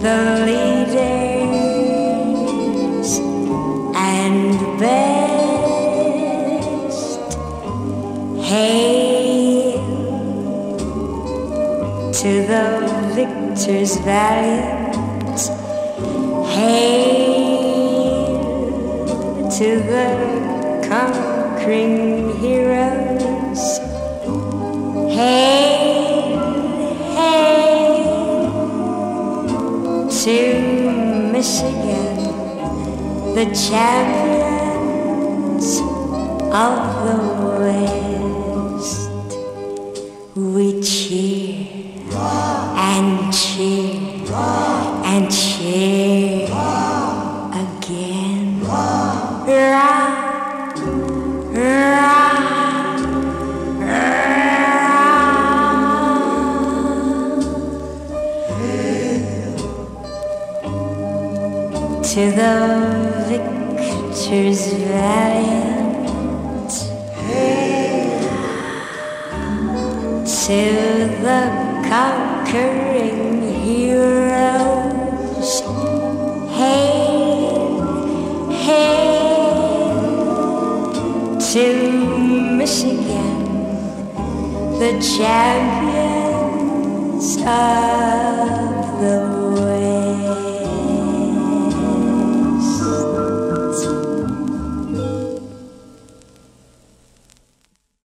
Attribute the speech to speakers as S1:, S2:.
S1: the leaders and best. Hail to the victors valiant. Hail to the conquering heroes. Hail, hail to Michigan, the champions of the West. We cheer and cheer and cheer again. Rah, rah, to the victors valiant, to the conquering heroes. Hail, hail to Michigan, the champions of